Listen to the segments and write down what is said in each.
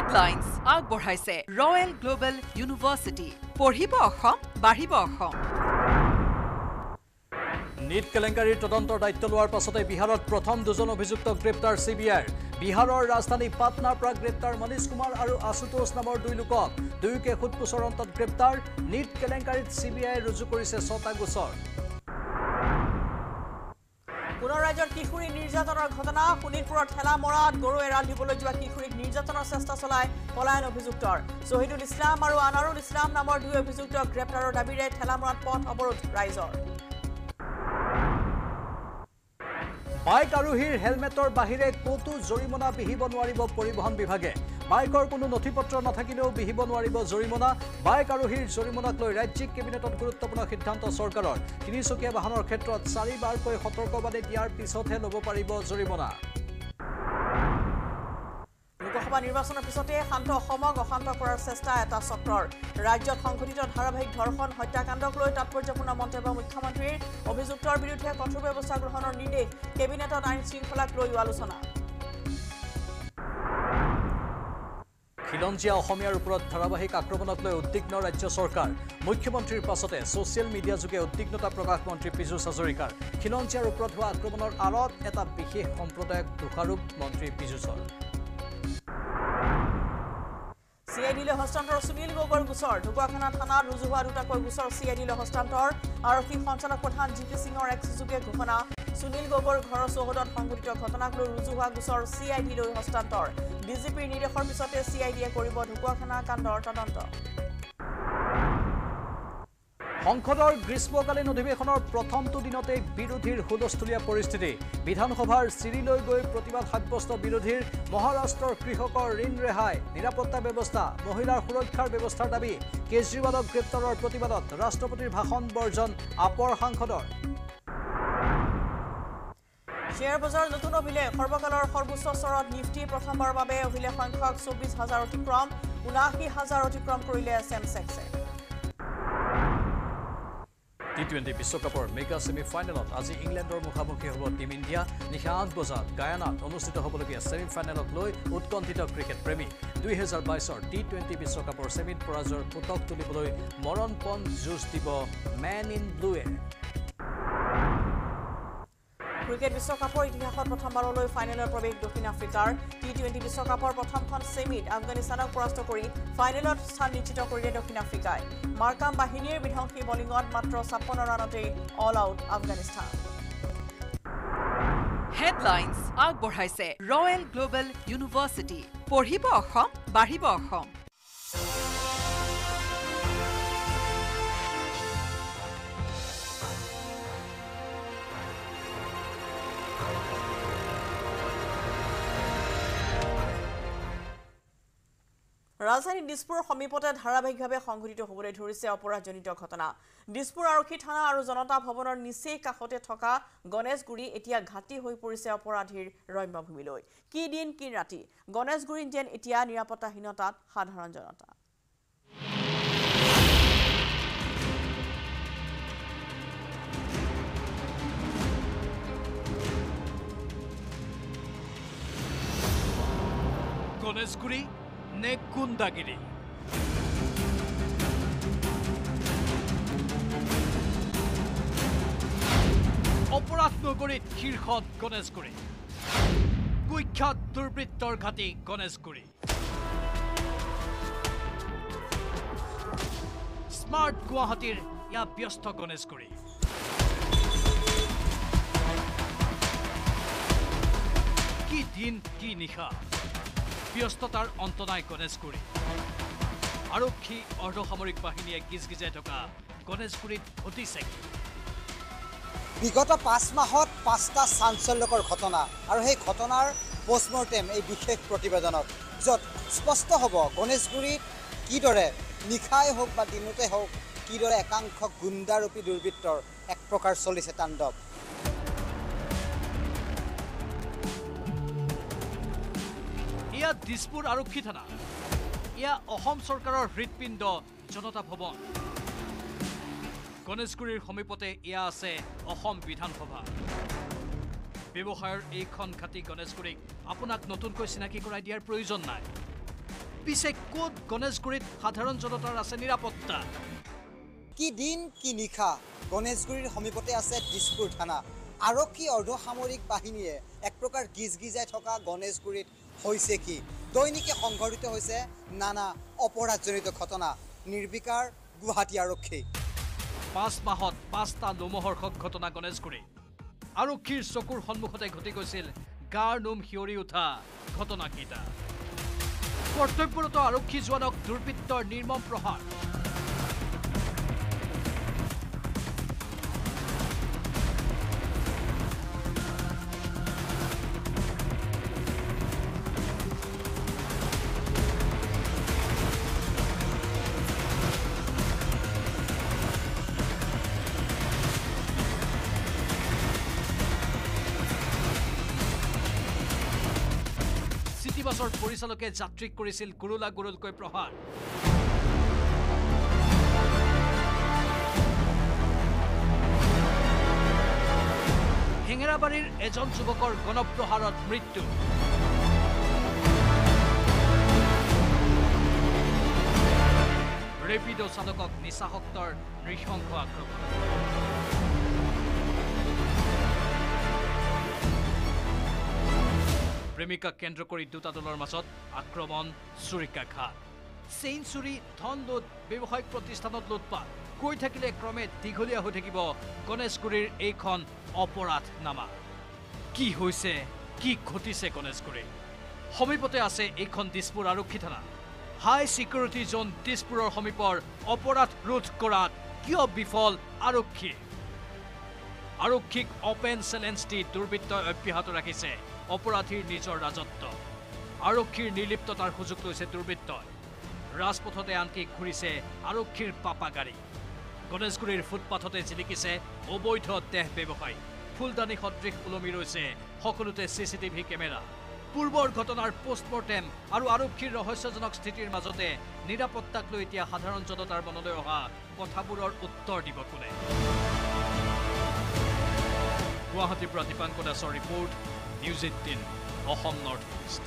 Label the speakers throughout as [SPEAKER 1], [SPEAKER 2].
[SPEAKER 1] Headlines আগবঢ়াইছে royal global university পঢ়িব অসম বাঢ়িব অসম
[SPEAKER 2] নীট কেলেংকাৰীৰ তদন্তৰ দায়িত্ব লোৱাৰ পাছতে বিহাৰত প্ৰথম দুজন অভিযুক্তক গ্ৰেপ্তাৰ CBIৰ বিহাৰৰ ৰাজধানী পাটনাৰ পৰা গ্ৰেপ্তাৰ মনীষ কুমাৰ আৰু আশুতোষ নামৰ দুই লোকক দুয়োকে সোধপোছৰ অন্তত গ্ৰেপ্তাৰ নীট কেলেংকাৰীত CBIয়ে ৰুজু কৰিছে 6টা গোচৰ
[SPEAKER 3] পুনৰ ৰাজ্যৰ কিশোৰী নিৰ্যাতনৰ ঘটনা শোণিতপুৰত ঠেলা মৰাত গৰু এৰাল দিবলৈ যোৱা কিশোৰীক নিৰ্যাতনৰ চেষ্টা চলাই পলায়ন অভিযুক্তৰ শহীদুল ইছলাম আৰু আনাৰুল ইছলাম নামৰ দুই অভিযুক্তক গ্ৰেপ্তাৰৰ দাবীৰে ঠেলা মৰাত পথ অৱৰোধ ৰাইজৰ
[SPEAKER 2] বাইক আৰোহীৰ হেলমেটৰ বাহিৰে ক'তো জৰিমনা বিহিব নোৱাৰিব পৰিবহণ বিভাগে বাইকৰ কোনো নথিপত্ৰ নাথাকিলেও বিহিব নোৱাৰিব জৰিমনা বাইক আৰোহীৰ জৰিমনাক লৈ ৰাজ্যিক কেবিনেটত গুৰুত্বপূৰ্ণ সিদ্ধান্ত চৰকাৰৰ তিনিচকীয়া বাহনৰ ক্ষেত্ৰত 4বাৰকৈ সতৰ্কবাণী দিয়াৰ পিছতহে ল'ব পাৰিব জৰিমনা
[SPEAKER 3] লোকসভা নিৰ্বাচনৰ পিছতে শান্ত অসমক অশান্ত কৰাৰ চেষ্টা এটা চক্ৰৰ ৰাজ্যত সংঘটিত ধাৰাবাহিক ধৰ্ষণ হত্যাকাণ্ডক লৈ তাৎপৰ্যপূৰ্ণ মন্তব্য মুখ্যমন্ত্ৰীৰ অভিযুক্তৰ বিৰুদ্ধে কঠোৰ ব্যৱস্থা গ্ৰহণৰ নিৰ্দেশ কেবিনেটত আইন শৃংখলাক লৈ আলোচনা
[SPEAKER 2] খিলঞ্জীয়া অসমীয়াৰ ওপৰত ধাৰাবাহিক আক্ৰমণক লৈ উদ্বিগ্ন ৰাজ্য চৰকাৰ মুখ্যমন্ত্ৰীৰ পাছতে ছ'চিয়েল মিডিয়া যোগে উদ্বিগ্নতা প্ৰকাশ মন্ত্ৰী পীযুষ হাজৰিকাৰ খিলঞ্জীয়াৰ ওপৰত হোৱা আক্ৰমণৰ আঁৰত এটা বিশেষ সম্প্ৰদায়ক দোষাৰোপ মন্ত্ৰী পীযুষৰ
[SPEAKER 3] CIDলৈ হস্তান্তৰ সুনীল গগৈৰ গোচৰ ঢকুৱাখানা থানাত ৰুজু হোৱা দুটাকৈ গোচৰ CIDলৈ হস্তান্তৰ আৰক্ষী সঞ্চালক প্ৰধান GP সিঙৰ এক্সযোগে ঘোষণা সুনীল গগৈৰ ঘৰৰ চৌহদত সংঘটিত ঘটনাক লৈ ৰুজু হোৱা গোচৰ CIDলৈ হস্তান্তৰ DGPৰ নিৰ্দেশৰ পিছতে CIDয়ে কৰিব ঢকুৱাখানা কাণ্ডৰ তদন্ত
[SPEAKER 2] সংসদৰ গ্ৰীষ্মকালীন অধিৱেশনৰ প্ৰথমটো দিনতেই বিৰোধীৰ হুলস্থুলীয়া পৰিস্থিতি বিধানসভাৰ চিৰিলৈ গৈ প্ৰতিবাদ সাব্যস্ত বিৰোধীৰ মহাৰাষ্ট্ৰৰ কৃষকৰ ঋণ ৰেহাই নিৰাপত্তা ব্যৱস্থা মহিলাৰ সুৰক্ষাৰ ব্যৱস্থাৰ দাবী কেজৰিৱালক গ্ৰেপ্তাৰৰ প্ৰতিবাদত ৰাষ্ট্ৰপতিৰ ভাষণ বৰ্জন আপৰ সাংসদৰ
[SPEAKER 3] শ্বেয়াৰ বজাৰ নতুন অভিলেখ সৰ্বকালৰ সৰ্বোচ্চ স্তৰত নিফটি প্ৰথমবাৰৰ বাবে অভিলেখ সংখ্যক 24,000 অতিক্ৰম 79,000 অতিক্ৰম কৰিলে সেনসেক্সে
[SPEAKER 2] T20 বিশ্বকাপৰ মেগা ছেমিফাইনেলত আজি ইংলেণ্ডৰ মুখামুখি হ'ব টিম ইণ্ডিয়া নিশা 8 বজাত গায়ানাত অনুষ্ঠিত হ'বলগীয়া ছেমিফাইনেলক লৈ উৎকণ্ঠিত ক্ৰিকেট প্ৰেমী 2022ৰ T20 বিশ্বকাপৰ ছেমিত পৰাজয়ৰ পুতক তুলিবলৈ মৰণপণ যুঁজ দিব মেন ইন ব্লুৱে
[SPEAKER 3] ক্ৰিকেট বিশ্বকাপৰ ইতিহাসত প্ৰথমবাৰলৈ ফাইনেলত প্ৰৱেশ দক্ষিণ আফ্ৰিকাৰ T20 বিশ্বকাপৰ প্ৰথমখন ছেমিত আফগানিস্তানক পৰাস্ত কৰি ফাইনেলত স্থান নিশ্চিত কৰিলে দক্ষিণ আফ্ৰিকাই মাৰ্কাম বাহিনীৰ বিধ্বংসী বলিঙত মাত্ৰ 56 ৰানতেই অল আউট আফগানিস্তান
[SPEAKER 1] হেডলাইন্স আগবঢ়াইছে ৰয়েল গ্লোবেল ইউনিভাৰ্চিটি পঢ়িব অসম বাঢ়িব অসম
[SPEAKER 3] ৰাজধানী দিছপুৰ সমীপতে ধাৰাবাহিকভাৱে সংঘটিত হ'বলৈ ধৰিছে অপৰাধজনিত ঘটনা দিছপুৰ আৰক্ষী থানা আৰু জনতা ভৱনৰ নিচেই কাষতে থকা গণেশগুৰি এতিয়া ঘাটি হৈ পৰিছে অপৰাধীৰ ৰম্যভূমিলৈ কি দিন কি ৰাতি গণেশগুৰিত যেন এতিয়া নিৰাপত্তাহীনতাত সাধাৰণ জনতা
[SPEAKER 2] গণেশগুৰি নে গুণ্ডাগিৰি অপৰাধ নগৰীত শীৰ্ষত গণেশগুৰি কুখ্যাত দুৰ্বৃত্তৰ ঘাটি গণেশগুৰি স্মাৰ্ট গুৱাহাটীৰ ইয়া ব্যস্ত গণেশগুৰি কি দিন কি নিশা ব্যস্ততাৰ অন্ত নাই গণেশগুৰি আৰক্ষী অৰ্ধসামৰিক বাহিনীয়ে গিজগিজাই থকা গণেশগুৰিত ঘটিছে
[SPEAKER 4] বিগত 5 মাহত 5টা চাঞ্চল্যকৰ ঘটনা আৰু সেই ঘটনাৰ পোষ্টমৰ্টেম এই বিশেষ প্ৰতিবেদনত য'ত স্পষ্ট হ'ব গণেশগুৰিত কিদৰে নিশাই হওক বা দিনতে হওক কিদৰে একাংশ গুণ্ডাৰূপী দুৰ্বৃত্তৰ এক প্ৰকাৰ চলিছে তাণ্ডৱ
[SPEAKER 2] ইয়া দিছপুৰ আৰক্ষী থানা ইয়া অসম চৰকাৰৰ হৃদপিণ্ড জনতা ভৱন গণেশগুৰিৰ সমীপতে ইয়া আছে অসম বিধানসভা ব্যৱসায়ৰ এইখন ঘাটি গণেশগুৰিক আপোনাক নতুনকৈ চিনাকি কৰাই দিয়াৰ প্ৰয়োজন নাই পিছে ক'ত গণেশগুৰিত সাধাৰণ জনতাৰ আছে নিৰাপত্তা
[SPEAKER 4] কি দিন কি নিশা গণেশগুৰিৰ সমীপতে আছে দিছপুৰ থানা আৰক্ষী অৰ্ধসামৰিক বাহিনীয়ে এক প্ৰকাৰ গিজগিজাই থকা গণেশগুৰিত হৈছে কি দৈনিকে সংঘটিত হৈছে নানা অপৰাধজনিত ঘটনা নিৰ্বিকাৰ গুৱাহাটী আৰক্ষী
[SPEAKER 2] 5 মাহত 5টা লোমহৰ্ষক ঘটনা গণেশগুৰি আৰক্ষীৰ চকুৰ সন্মুখতে ঘটি গৈছিল গাৰ নোম হিয়ৰি উঠা ঘটনাকেইটা কৰ্তব্যৰত আৰক্ষী জোৱানক দুৰ্বৃত্তৰ নিৰ্মম প্ৰহাৰ বাছৰ পৰিচালকে যাত্ৰীক কৰিছিল গুৰুলা গুৰুলকৈ প্ৰহাৰ হেঙেৰাবাৰীৰ এজন যুৱকৰ গণপ্ৰহাৰত মৃত্যু ৰেপিডো চালকক নিচাসক্তৰ নৃশংস আক্ৰমণ প্ৰেমিকা কেন্দ্ৰ কৰি দুটা দলৰ মাজত আক্ৰমণ চুৰিকাঘাত চেইন চুৰি ধন লুট ব্যৱসায়িক প্ৰতিষ্ঠানত লুটপাট কৈ থাকিলে ক্ৰমে দীঘলীয়া হৈ থাকিব গণেশগুৰিৰ এইখন অপৰাধ নামা কি হৈছে কি ঘটিছে গণেশগুৰিত সমীপতে আছে এইখন দিছপুৰ আৰক্ষী থানা হাই সিকিউৰিটি জোন দিছপুৰৰ সমীপৰ অপৰাধ ৰোধ কৰাত কিয় বিফল আৰক্ষীক অপেন চেলেঞ্জ দি দুৰ্বৃত্তই অব্যাহত ৰাখিছে অপৰাধীৰ নিজৰ ৰাজত্ব আৰক্ষীৰ নিৰ্লিপ্ততাৰ সুযোগ লৈছে দুৰ্বৃত্তই ৰাজপথতে আনকি ঘূৰিছে আৰক্ষীৰ পাপা গাড়ী গণেশগুৰিৰ ফুটপাথতে জিলিকিছে অবৈধ দেহ ব্যৱসায়ী ফুলদানি সদৃশ ওলমি ৰৈছে সকলোতে চিচিটিভি কেমেৰা পূৰ্বৰ ঘটনাৰ পোষ্টমৰ্টেম আৰু আৰক্ষীৰ ৰহস্যজনক স্থিতিৰ মাজতে নিৰাপত্তাক লৈ এতিয়া সাধাৰণ জনতাৰ মনলৈ অহা কথাবোৰৰ উত্তৰ দিব কোনে গুৱাহাটীৰ পৰা দীপাংকৰ দাসৰ report news 18 Assam north east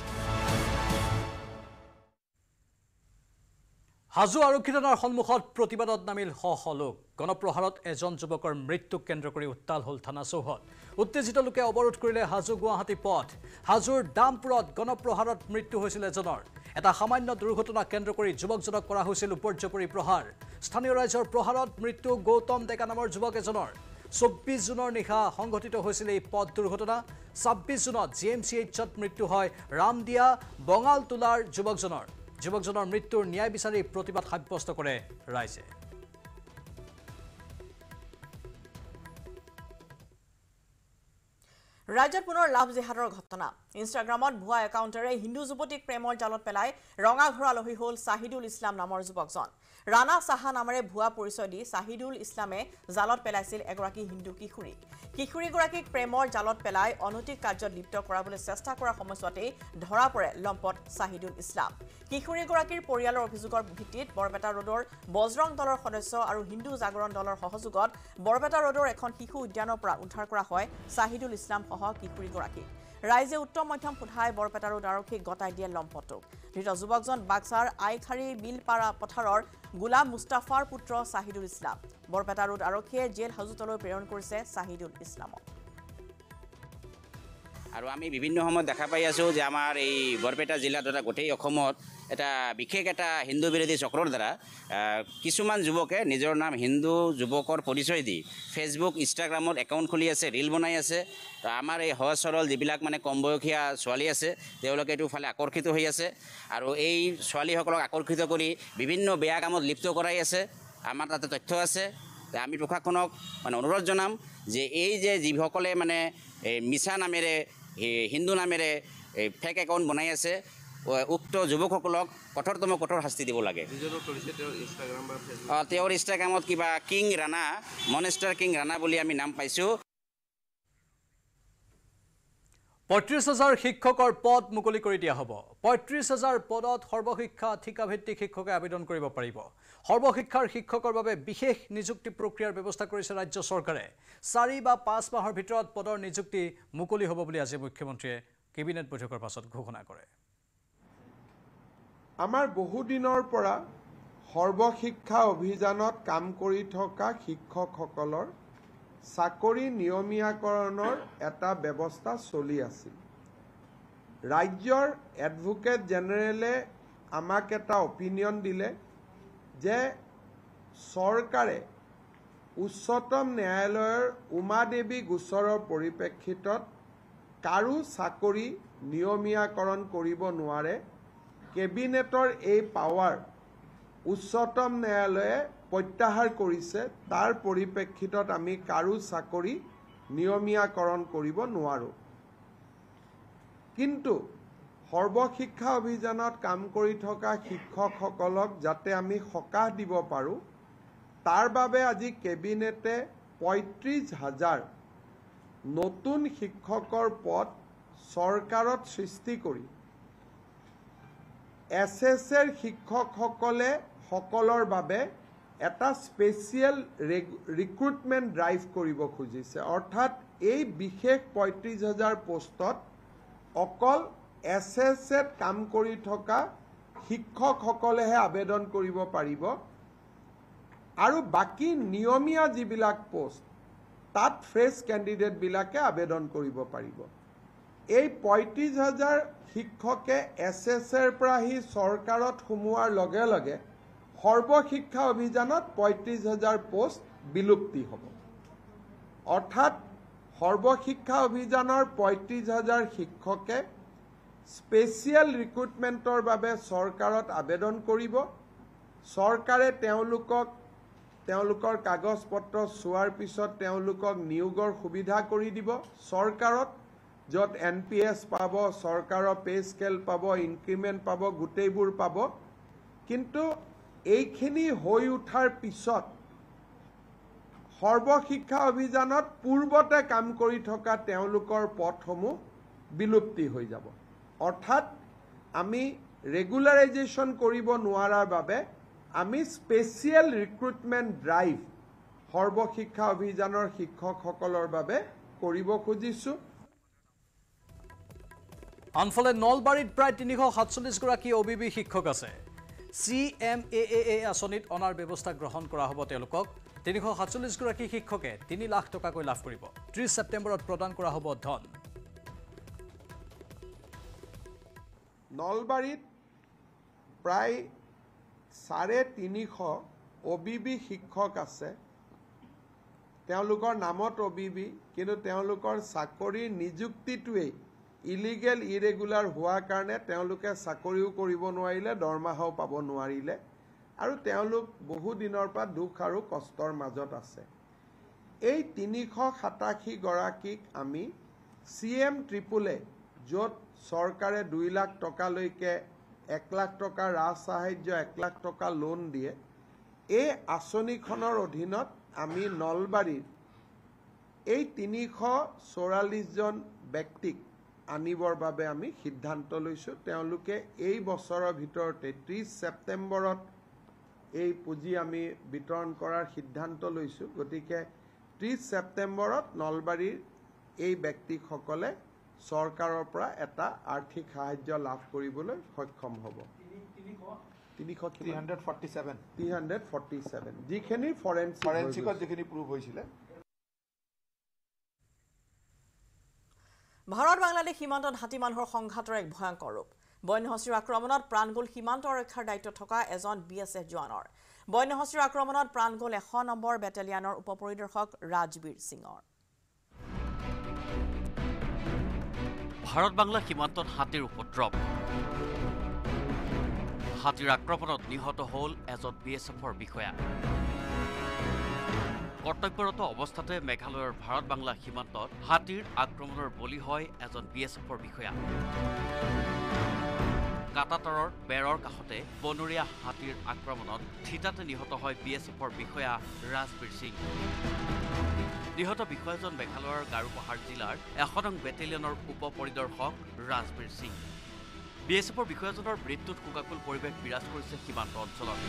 [SPEAKER 2] Hajo আৰক্ষী থানাৰ সন্মুখত প্ৰতিবাদত নামিল শ লোক গণপ্ৰহাৰত এজন যুৱকৰ মৃত্যুক কেন্দ্ৰ কৰি উত্তাল হ'ল থানা চৌহদ উত্তেজিত লোকে অৱৰোধ কৰিলে হাজো গুৱাহাটী পথ হাজোৰ দামপুৰত গণপ্ৰহাৰত মৃত্যু হৈছিল এজনৰ এটা সামান্য দুৰ্ঘটনা কেন্দ্ৰ কৰি যুৱকজনক কৰা হৈছিল উপৰ্যপৰি প্ৰহাৰ স্থানীয় ৰাইজৰ প্ৰহাৰত মৃত্যু গৌতম ডেকা নামৰ যুৱক এজনৰ 24 জুনৰ নিশা সংঘটিত হৈছিল এই পথ দুৰ্ঘটনা 26 জুনত জিএমচিএইচত মৃত্যু হয় ৰামদিয়া বঙালতোলাৰ যুৱকজনৰ মৃত্যুৰ ন্যায় বিচাৰি প্ৰতিবাদ সাব্যস্ত কৰে ৰাইজে
[SPEAKER 3] ৰাজ্যত পুনৰ লাভ জেহাদৰ ঘটনা ইনষ্টাগ্ৰামত ভুৱা একাউণ্টেৰে হিন্দু যুৱতীক প্ৰেমৰ জালত পেলাই ৰঙাঘৰ আলহী হ'ল চাহিদুল ইছলাম নামৰ যুৱকজন ৰাণা সাহা নামেৰে ভুৱা পৰিচয় দি চাহিদুল ইছলামে জালত পেলাইছিল এগৰাকী হিন্দু কিশোৰীগৰাকীক প্ৰেমৰ জালত পেলাই অনৈতিক কাৰ্যত লিপ্ত কৰাবলৈ চেষ্টা কৰাৰ সময়ছোৱাতেই ধৰা পৰে লম্পট চাহিদুল ইছলাম কিশোৰীগৰাকীৰ পৰিয়ালৰ অভিযোগৰ ভিত্তিত বৰপেটা ৰোডৰ বজৰং দলৰ সদস্য আৰু হিন্দু জাগৰণ দলৰ সহযোগত বৰপেটা ৰোডৰ এখন শিশু উদ্যানৰ পৰা উদ্ধাৰ কৰা হয় চাহিদুল ইছলাম সহ কিশোৰীগৰাকীক ৰাইজে উত্তম মধ্যম সোধাই বৰপেটা ৰোড আৰক্ষীক গতাই দিয়ে লম্পটক ধৃত যুৱকজন বাক্সাৰ আইখাৰী বিলপাৰা পথাৰৰ গোলাম মুস্তাফাৰ পুত্ৰ চাহিদুল ইছলাম বৰপেটা ৰোড আৰক্ষীয়ে জেল হাজতলৈ প্ৰেৰণ কৰিছে চাহিদুল ইছলামক
[SPEAKER 5] আৰু আমি বিভিন্ন সময়ত দেখা পাই আছো যে আমাৰ এই বৰপেটা জিলাত তথা গোটেই অসমত এটা বিশেষ এটা হিন্দু বিৰোধী চক্ৰৰ দ্বাৰা কিছুমান যুৱকে নিজৰ নাম হিন্দু যুৱকৰ পৰিচয় দি ফেচবুক ইনষ্টাগ্ৰামত একাউণ্ট খুলি আছে ৰীল বনাই আছে তো আমাৰ এই সহজ সৰল যিবিলাক মানে কম বয়সীয়া ছোৱালী আছে তেওঁলোকে এইটো ফালে আকৰ্ষিত হৈ আছে আৰু এই ছোৱালীসকলক আকৰ্ষিত কৰি বিভিন্ন বেয়া কামত লিপ্ত কৰাই আছে আমাৰ তাতে তথ্য আছে আমি প্ৰশাসনক মানে অনুৰোধ জনাম যে এই যে যিসকলে মানে মিছা নামেৰে হিন্দু নামেৰে ফেক একাউণ্ট বনাই আছে উক্ত যুৱকসকলক কঠোৰ শাস্তি দিব লাগে তেওঁৰ ইনষ্টাগ্ৰামত কিবা king Rana monster king Rana বুলি আমি নাম পাইছোঁ
[SPEAKER 2] ৩৫,০০০ শিক্ষকৰ পদ মুকলি কৰি দিয়া হ'ব ৩৫,০০০ পদত সৰ্বশিক্ষা ঠিকাভিত্তিক শিক্ষকে আবেদন কৰিব পাৰিব সৰ্বশিক্ষাৰ শিক্ষকৰ বাবে বিশেষ নিযুক্তি প্ৰক্ৰিয়াৰ ব্যৱস্থা কৰিছে ৰাজ্য চৰকাৰে 4 বা 5 মাহৰ ভিতৰত পদৰ নিযুক্তি মুকলি হ'ব বুলি আজি মুখ্যমন্ত্ৰীয়ে কেবিনেট বৈঠকৰ পাছত ঘোষণা কৰে
[SPEAKER 6] আমাৰ বহুদিনৰ পৰা সৰ্বশিক্ষা অভিযানত কাম কৰি থকা শিক্ষকসকলৰ চাকৰি নিয়মীয়াকৰণৰ এটা ব্যৱস্থা চলি আছিল। ৰাজ্যৰ এডভোকেট জেনেৰেলে আমাক এটা অপিনিয়ন দিলে যে চৰকাৰে উচ্চতম ন্যায়ালয়ৰ উমাদেৱী গোচৰৰ পৰিপ্ৰেক্ষিতত কাৰো চাকৰি নিয়মীয়াকৰণ কৰিব নোৱাৰে। কেবিনেটৰ এই পাৱাৰ উচ্চতম ন্যায়ালয়ে প্ৰত্যাহাৰ কৰিছে। তাৰ পৰিপ্ৰেক্ষিতত আমি কাৰো চাকৰি নিয়মীয়াকৰণ কৰিব নোৱাৰোঁ। কিন্তু সৰ্বশিক্ষা অভিযানত কাম কৰি থকা শিক্ষকসকলক যাতে আমি সকাহ দিব পাৰোঁ, তাৰ বাবে আজি কেবিনেটে ৩৫,০০০ নতুন শিক্ষকৰ পদ চৰকাৰত সৃষ্টি কৰি SSৰ শিক্ষকসকলৰ বাবে এটা স্পেচিয়েল ৰিক্ৰুটমেণ্ট ড্ৰাইভ কৰিব খুজিছে। অৰ্থাৎ এই বিশেষ ৩৫,০০০ পোষ্টত অকল SSত কাম কৰি থকা শিক্ষকসকলেহে আবেদন কৰিব পাৰিব আৰু বাকী নিয়মীয়া যিবিলাক পোষ্ট তাত ফ্ৰেছ কেণ্ডিডেটবিলাকে আবেদন কৰিব পাৰিব। এই ৩৫,০০০ শিক্ষকে SSৰ পৰা আহি চৰকাৰত সোমোৱাৰ লগে লগে সৰ্বশিক্ষা অভিযানত ৩৫,০০০ পোষ্ট বিলুপ্তি হ'ব। অৰ্থাৎ সৰ্বশিক্ষা অভিযানৰ ৩৫,০০০ শিক্ষকে স্পেচিয়েল ৰিক্ৰুটমেণ্টৰ বাবে চৰকাৰত আবেদন কৰিব। চৰকাৰে তেওঁলোকৰ কাগজ পত্ৰ চোৱাৰ পিছত তেওঁলোকক নিয়োগৰ সুবিধা কৰি দিব চৰকাৰত, য'ত NPS পাব, চৰকাৰৰ পে স্কেল পাব, ইনক্ৰিমেণ্ট পাব, গোটেইবোৰ পাব। কিন্তু এইখিনি হৈ উঠাৰ পিছত সৰ্বশিক্ষা অভিযানত পূৰ্বতে কাম কৰি থকা তেওঁলোকৰ পদসমূহ বিলুপ্তি হৈ যাব। অৰ্থাৎ আমি ৰেগুলাৰাইজেশ্যন কৰিব নোৱাৰাৰ বাবে আমি স্পেচিয়েল ৰিক্ৰুটমেণ্ট ড্ৰাইভ সৰ্বশিক্ষা অভিযানৰ শিক্ষকসকলৰ বাবে কৰিব খুজিছোঁ।
[SPEAKER 2] আনফালে নলবাৰীত প্ৰায় ৩৪৭গৰাকী OBB শিক্ষক আছে। CMAAA আঁচনিত অনাৰ ব্যৱস্থা গ্ৰহণ কৰা হ'ব তেওঁলোকক। ৩৪৭গৰাকী শিক্ষকে ৩ লাখ টকাকৈ লাভ কৰিব। ৩০ ছেপ্টেম্বৰত প্ৰদান কৰা হ'ব ধন।
[SPEAKER 6] নলবাৰীত প্ৰায় ৩৫০ OBB শিক্ষক আছে। তেওঁলোকৰ নামত OBB, কিন্তু তেওঁলোকৰ চাকৰিৰ নিযুক্তিটোৱেই ইলিগেল ইৰেগুলাৰ হোৱাৰ কাৰণে তেওঁলোকে চাকৰিও কৰিব নোৱাৰিলে, দৰমহাও পাব নোৱাৰিলে আৰু তেওঁলোক বহু দিনৰ পৰা দুখ আৰু কষ্টৰ মাজত আছে। এই ৩৮৭ গৰাকীক আমি CM-AAA, য'ত চৰকাৰে ২ লাখ টকালৈকে ১ লাখ টকা ৰাজ সাহায্য, ১ লাখ টকা লোন দিয়ে, এই আঁচনিখনৰ অধীনত আমি নলবাৰীৰ এই ৩৪৪জন ব্যক্তিক আনিবৰ বাবে আমি সিদ্ধান্ত লৈছোঁ। তেওঁলোকে এই বছৰৰ ভিতৰতে ৩০ ছেপ্টেম্বৰত এই পুঁজি আমি বিতৰণ কৰাৰ সিদ্ধান্ত লৈছোঁ। গতিকে ৩০ ছেপ্টেম্বৰত নলবাৰীৰ এই ব্যক্তিসকলে চৰকাৰৰ পৰা এটা আৰ্থিক সাহায্য লাভ কৰিবলৈ সক্ষম হ'ব। 347 যিখিনি ফৰেনচিকত যিখিনি প্ৰুভ হৈছিলে।
[SPEAKER 3] ভাৰত বাংলাদেশ সীমান্তত হাতী মানুহৰ সংঘাতৰ এক ভয়ংকৰ ৰূপ। বন্যহস্তীৰ আক্ৰমণত প্ৰাণ গ'ল সীমান্ত ৰক্ষাৰ দায়িত্বত থকা এজন BSF জোৱানৰ। বন্যহস্তীৰ আক্ৰমণত প্ৰাণ গ'ল ১০০ নম্বৰ বেটেলিয়ানৰ উপপৰিদৰ্শক ৰাজবীৰ সিঙৰ।
[SPEAKER 7] ভাৰত বাংলা সীমান্তত হাতীৰ উপদ্ৰৱ। হাতীৰ আক্ৰমণত নিহত হ'ল এজন BSFৰ বিষয়া। কৰ্তব্যৰত অৱস্থাতে মেঘালয়ৰ ভাৰত বাংলা সীমান্তত হাতীৰ আক্ৰমণৰ বলি হয় এজন BSFৰ বিষয়া। কাটাতাৰৰ বেৰৰ কাষতে বনৰীয়া হাতীৰ আক্ৰমণত থিতাতে নিহত হয় BSFৰ বিষয়া ৰাজবীৰ সিং। নিহত বিষয়াজন মেঘালয়ৰ গাৰোপাহাৰ জিলাৰ ১০০ নং বেটেলিয়নৰ উপপৰিদৰ্শক ৰাজবীৰ সিং। BSFৰ বিষয়াজনৰ মৃত্যুত শোকাকুল পৰিৱেশ বিৰাজ কৰিছে সীমান্ত অঞ্চলত।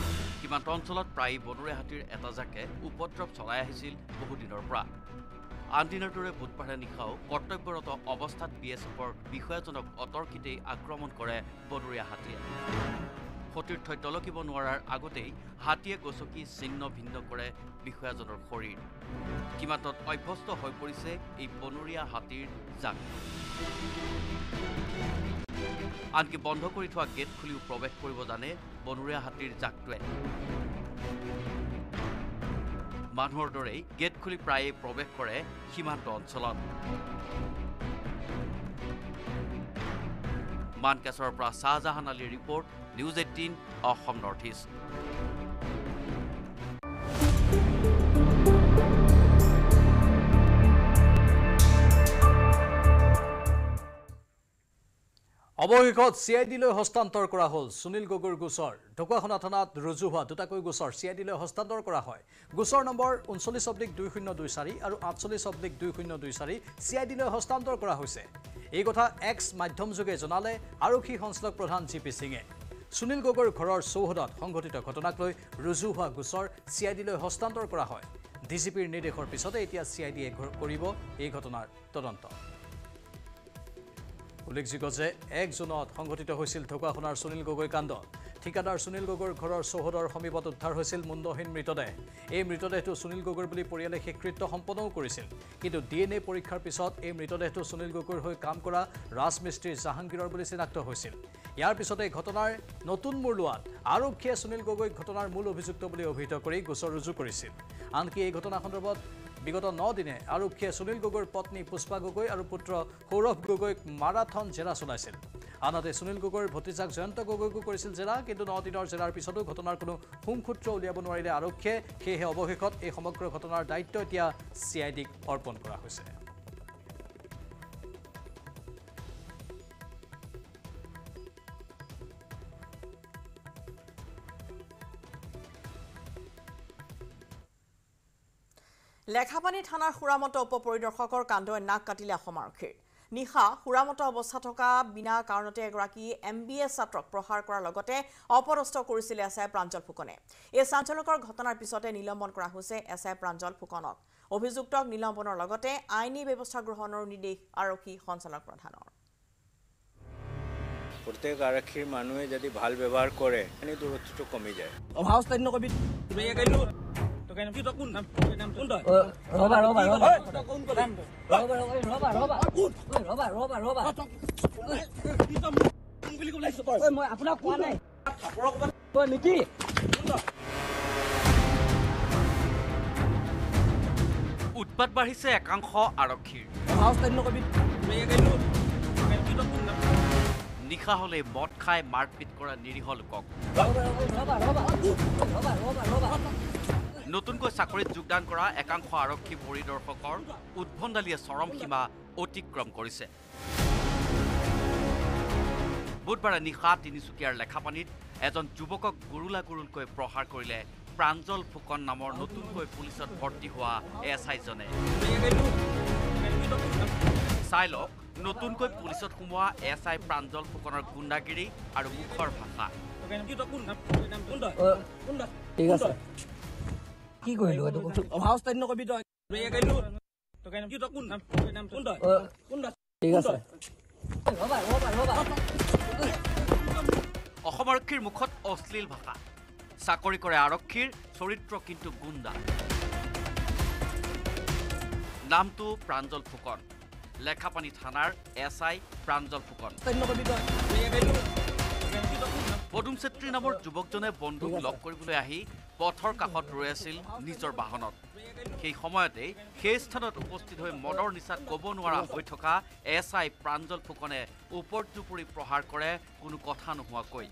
[SPEAKER 7] সীমান্ত অঞ্চলত প্ৰায় বনৰীয়া হাতীৰ এটা জাকে উপদ্ৰৱ চলাই আহিছিল বহুদিনৰ পৰা। আনদিনাৰ দৰে বুধবাৰে নিশাও কৰ্তব্যৰত অৱস্থাত BSFৰ বিষয়াজনক অতৰ্কিতেই আক্ৰমণ কৰে বনৰীয়া হাতীয়ে। সতীৰ্থই তলকিব নোৱাৰাৰ আগতেই হাতীয়ে গচকি ছিন্ন ভিন্ন কৰে বিষয়াজনৰ শৰীৰ। কিমানত অভ্যস্ত হৈ পৰিছে এই বনৰীয়া হাতীৰ জাক। আনকি বন্ধ কৰি থোৱা গেট খুলিও প্ৰৱেশ কৰিব জানে বনৰীয়া হাতীৰ জাকটোৱে। মানুহৰ দৰেই গেট খুলি প্ৰায়ে প্ৰৱেশ কৰে সীমান্ত অঞ্চলত। মানকেশ্বৰৰ পৰা শাহজাহান আলীৰ report, news 18 Assam north east.
[SPEAKER 2] অৱশেষত CID-লৈ হস্তান্তৰ কৰা হ'ল সুনীল গগৈৰ গোচৰ। ঢকুৱাখানা থানাত ৰুজু হোৱা দুটাকৈ গোচৰ CID-লৈ হস্তান্তৰ কৰা হয়। গোচৰ নম্বৰ 39/2024 আৰু 48/2024 CID-লৈ হস্তান্তৰ কৰা হৈছে। এই কথা এক্স মাধ্যমযোগে জনালে আৰক্ষী সঞ্চালক প্ৰধান GP সিঙে। সুনীল গগৈৰ ঘৰৰ চৌহদত সংঘটিত ঘটনাক লৈ ৰুজু হোৱা গোচৰ CID-লৈ হস্তান্তৰ কৰা হয়। DGPৰ নিৰ্দেশৰ পিছতে এতিয়া CID-য়ে কৰিব এই ঘটনাৰ তদন্ত। উল্লেখযোগ্য যে 1 জুনত সংঘটিত হৈছিল ঢকুৱাখানাৰ সুনীল গগৈ কাণ্ড। ঠিকাদাৰ সুনীল গগৈৰ ঘৰৰ চৌহদৰ সমীপত উদ্ধাৰ হৈছিল মুণ্ডহীন মৃতদেহ। এই মৃতদেহটো সুনীল গগৈৰ বুলি পৰিয়ালে স্বীকৃত সম্পন্নও কৰিছিল। কিন্তু DNA পৰীক্ষাৰ পিছত এই মৃতদেহটো সুনীল গগৈৰ হৈ কাম কৰা ৰাজমিস্ত্ৰী জাহাংগীৰৰ বুলি চিনাক্ত হৈছিল। ইয়াৰ পিছতে ঘটনাৰ নতুন মূৰ লোৱাত আৰক্ষীয়ে সুনীল গগৈক ঘটনাৰ মূল অভিযুক্ত বুলি অভিহিত কৰি গোচৰ ৰুজু কৰিছিল। আনকি এই ঘটনা সন্দৰ্ভত বিগত 9 দিনে আৰক্ষীয়ে সুনীল গগৈৰ পত্নী পুষ্পা গগৈ আৰু পুত্ৰ সৌৰভ গগৈক মাৰাথন জেৰা চলাইছিল। আনহাতে সুনীল গগৈৰ ভতিজাক জয়ন্ত গগৈকো কৰিছিল জেৰা। কিন্তু 9 দিনৰ জেৰাৰ পিছতো ঘটনাৰ কোনো সুংসূত্ৰ উলিয়াব নোৱাৰিলে আৰক্ষীয়ে। সেয়েহে অৱশেষত এই সমগ্ৰ ঘটনাৰ দায়িত্ব এতিয়া CID-ক অৰ্পণ কৰা হৈছে।
[SPEAKER 3] লেখাপানী থানাৰ সুৰামত উপ পৰিদৰ্শকৰ কাণ্ডই নাক কাটিলে অসম আৰক্ষীৰ। নিশা সুৰামত অৱস্থা থকা বিনা কাৰণতে এগৰাকী MBA ছাত্ৰক প্ৰহাৰ কৰাৰ লগতে অপদস্থ কৰিছিল SI প্ৰাঞ্জল ফুকনে। এই চাঞ্চল্যকৰ ঘটনাৰ পিছতে নিলম্বন কৰা হৈছে SI প্ৰাঞ্জল ফুকনক। অভিযুক্তক নিলম্বনৰ লগতে আইনী ব্যৱস্থা গ্ৰহণৰ নিৰ্দেশ আৰক্ষী সঞ্চালক প্ৰধানৰ।
[SPEAKER 8] প্ৰত্যেক আৰক্ষীৰ মানুহে যদি ভাল ব্যৱহাৰ কৰে এনে দূৰত্বটো কমি যায়।
[SPEAKER 7] উৎপাত বাঢ়িছে একাংশ আৰক্ষীৰ। নিশা হলে মদ খাই মাৰপিট কৰা নিৰীহ লোকক। নতুনকৈ চাকৰিত যোগদান কৰা একাংশ আৰক্ষী পৰিদৰ্শকৰ উদ্ভণ্ডালিয়ে চৰম সীমা অতিক্ৰম কৰিছে। বুধবাৰে নিশা তিনিচুকীয়াৰ লেখাপানীত এজন যুৱকক গুৰুলাগুৰুলকৈ প্ৰহাৰ কৰিলে প্ৰাঞ্জল ফুকন নামৰ নতুনকৈ পুলিচত ভৰ্তি হোৱা SI-জনে। চাই লওক নতুনকৈ পুলিচত সোমোৱা SI প্ৰাঞ্জল ফুকনৰ গুণ্ডাগিৰি আৰু মুখৰ ভাষা।
[SPEAKER 9] কি কৰিলো এইটো অভাৱস্থান্য কবি তই ঠিক আছে।
[SPEAKER 7] অসম আৰক্ষীৰ মুখত অশ্লীল ভাষা। চাকৰি কৰে আৰক্ষীৰ, চৰিত্ৰ কিন্তু গুণ্ডা। নামটো প্ৰাঞ্জল ফুকন। লেখাপানী থানাৰ SI প্ৰাঞ্জল ফুকন। পদুম চেত্ৰী নামৰ যুৱকজনে বন্ধুক লগ কৰিবলৈ আহি পথৰ কাষত ৰৈ আছিল নিজৰ বাহনত। সেই সময়তেই সেই স্থানত উপস্থিত হৈ মদৰ নিচাত ক'ব নোৱাৰা হৈ থকা SI প্ৰাঞ্জল ফুকনে ওপৰজুপুৰি প্ৰহাৰ কৰে কোনো কথা নোহোৱাকৈ।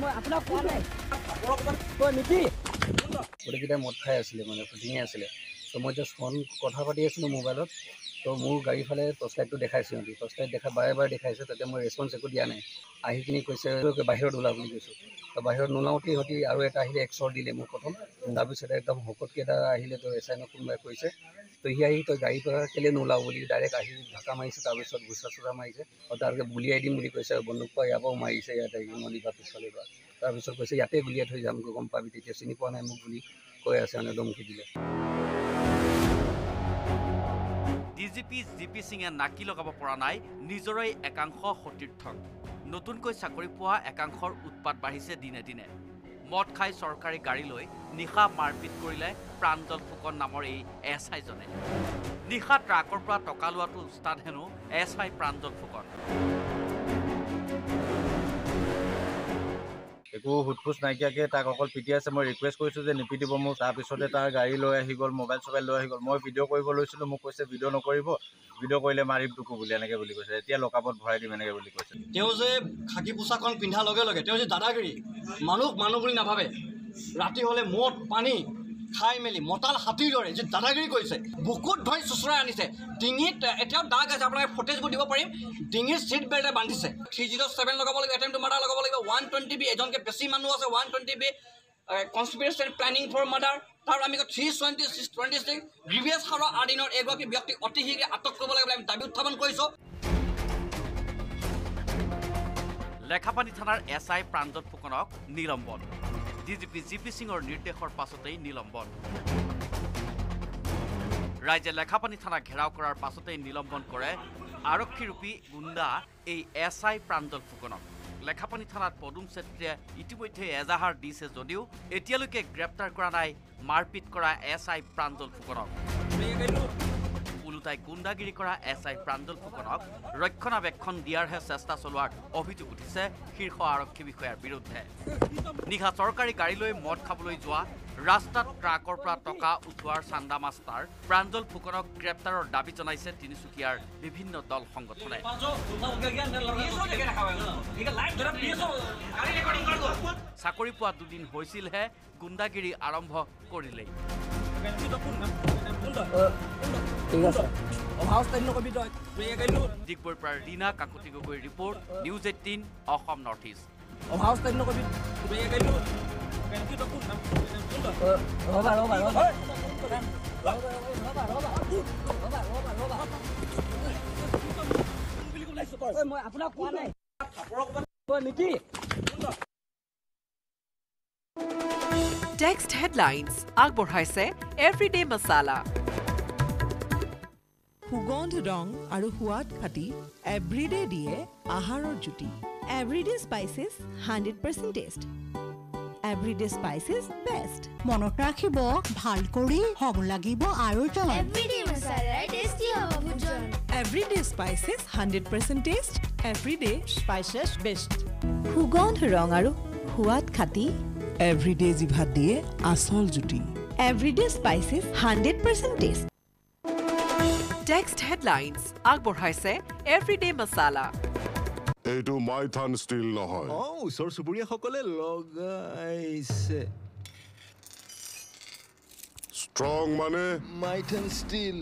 [SPEAKER 9] গোটেইকেইটা মদ খাই আছিলে, মানে ফুটিঙে আছিলে। তো মই জাষ্ট ফোন কথা পাতি আছিলোঁ মোবাইলত তো মোৰ গাড়ীৰ ফালে টৰ্চ লাইটটো দেখাইছে সিহঁতি টৰ্চ লাইট দেখা বাৰে বাৰে দেখাইছে তাতে মই ৰেছপন্স একো দিয়া নাই আহি কিনি কৈছে বাহিৰত ওলা বুলি কৈছোঁ তো বাহিৰত নোলাওঁতে সিহঁতি আৰু এটা আহিলে এক্সৰ দিলে মোক প্ৰথম তাৰপিছতে একদম শকতকৈ এটা আহিলে তো এছাইনক কোনোবাই কৈছে তো সি আহি তই গাড়ীৰ পৰা কেলৈ নোলাও বুলি ডাইৰেক্ট আহি ঢাকা মাৰিছে তাৰপিছত ঘোচা চোচা মাৰিছে আৰু তাৰপিছত গুলিয়াই দিম বুলি কৈছে আৰু বন্দুক পৰা ইয়াৰ পৰাও মাৰিছে ইয়াতে মণিবা পিছফালে পৰা তাৰপিছত কৈছে ইয়াতে গুলিয়াই থৈ যাম গম পাবি তেতিয়া চিনি পোৱা নাই মোক বুলি কৈ আছে মানে ধমকি দিলে
[SPEAKER 7] ডিজিপি জিপি সিঙে নাকি লগাব পৰা নাই নিজৰে একাংশ সতীৰ্থক নতুনকৈ চাকৰি পোৱা একাংশৰ উৎপাত বাঢ়িছে দিনে দিনে মদ খাই চৰকাৰী গাড়ী লৈ নিশা মাৰপিট কৰিলে প্ৰাঞ্জল ফুকন নামৰ এই এছআইজনে নিশা ট্ৰাকৰ পৰা টকা লোৱাটো উস্তাদ হেনো এছআই প্ৰাঞ্জল ফুকন
[SPEAKER 10] একো হুটফুচ নাইকিয়াকৈ তাক অকল পিটি আছে মই ৰিকুৱেষ্ট কৰিছোঁ যে নিপিটিব মোক তাৰপিছতে তাৰ গাড়ী লৈ আহি গ'ল মোবাইল চবাইল লৈ আহি গ'ল মই ভিডিঅ' কৰিব লৈছিলোঁ মোক কৈছে ভিডিঅ' নকৰিব ভিডিঅ' কৰিলে মাৰিম তোকো বুলি এনেকৈ বুলি কৈছে এতিয়া লকআপত ভৰাই দিম এনেকৈ বুলি কৈছে
[SPEAKER 11] তেওঁ যে খাকী পোছাকখন পিন্ধাৰ লগে লগে তেওঁ যে দাদাগিৰি মানুহ বুলি নাভাবে ৰাতি হ'লে মদ পানী খাই মেলি মতাল হাতীৰ দৰে যে দাদাগিৰি কৰিছে বুকুত ধৰি চুচৰাই আনিছে ডিঙিত এতিয়াও দাগ আছে আপোনাক ফুটেজবোৰ দিব পাৰিম ডিঙিৰ চিট বেল্টে বান্ধিছে 307 লগাব লাগিব এটেম্প টু মাৰ্ডাৰ লগাব লাগিব 120B এজনকে বেছি মানুহ আছে 120B কনস্পিৰেচি প্লেনিং ফৰ মাৰ্ডাৰ তাৰ আমি 326 গ্ৰিভিয়াছ হাৰৰ আদিনৰ এগৰাকী ব্যক্তি অতি শীঘ্ৰে আটক কৰিব লাগিব আমি দাবী উত্থাপন কৰিছোঁ
[SPEAKER 7] লেখাপানী থানাৰ এছআই প্ৰাঞ্জল ফুকনক নিলম্বন ডিজিপি জিপি সিঙৰ নিৰ্দেশৰ পাছতেই নিলম্বন ৰাইজে লেখাপানী থানা ঘেৰাও কৰাৰ পাছতেই নিলম্বন কৰে আৰক্ষীৰূপী গুণ্ডা এই এছআই প্ৰাঞ্জল ফুকনক লেখাপানী থানাত পদুম চেত্ৰীয়ে ইতিমধ্যে এজাহাৰ দিছে যদিও এতিয়ালৈকে গ্ৰেপ্তাৰ কৰা নাই মাৰপিট কৰা এছআই প্ৰাঞ্জল ফুকনক ওলোটাই গুণ্ডাগিৰি কৰা এছআই প্ৰাঞ্জল ফুকনক ৰক্ষণাবেক্ষণ দিয়াৰহে চেষ্টা চলোৱাৰ অভিযোগ উঠিছে শীৰ্ষ আৰক্ষী বিষয়াৰ বিৰুদ্ধে নিশা চৰকাৰী গাড়ী লৈ মদ খাবলৈ যোৱা ৰাস্তাত ট্ৰাকৰ পৰা টকা উঠোৱাৰ চান্দা মাষ্টাৰ প্ৰাঞ্জল ফুকনক গ্ৰেপ্তাৰৰ দাবী জনাইছে তিনিচুকীয়াৰ বিভিন্ন দল সংগঠনে চাকৰি পোৱা দুদিন হৈছিলহে গুণ্ডাগিৰি আৰম্ভ কৰিলেই ডিগবৈৰ পৰা ৰীনা কাকতি গগৈৰ report news 18 Assam north east
[SPEAKER 1] text headlines আগবঢ়াইছে এভৰিডে মছালা
[SPEAKER 12] সুগন্ধ ৰং আৰু সোৱাদ খাটি এভৰিডে দিয়ে আহাৰৰ জুতি everyday spices 100% taste everyday spices best
[SPEAKER 13] মনত ৰাখিব ভাল কৰি হব লাগিব আৰু জন
[SPEAKER 14] এভৰিডে মছালা টেষ্টি হ'ব ভোজন
[SPEAKER 12] everyday spices 100% taste everyday spices best
[SPEAKER 13] সুগন্ধ ৰং আৰু সোৱাদ খাটি
[SPEAKER 12] এভৰিডে জিভাত দিয়ে আচল জুতি
[SPEAKER 13] everyday spices 100% taste
[SPEAKER 1] text headlines আগবঢ়াইছে এভৰিডে মছালা
[SPEAKER 15] এইটো মাইথান ষ্টিল নহয়
[SPEAKER 16] ওচৰ চুবুৰীয়াসকলে লগাইছে
[SPEAKER 15] ষ্ট্ৰং মানে
[SPEAKER 16] মাইথান ষ্টিল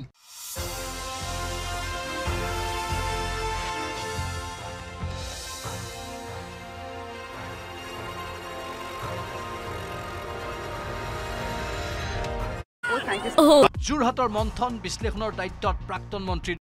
[SPEAKER 2] যোৰহাটৰ মন্থন বিশ্লেষণৰ দায়িত্বত প্ৰাক্তন মন্ত্ৰী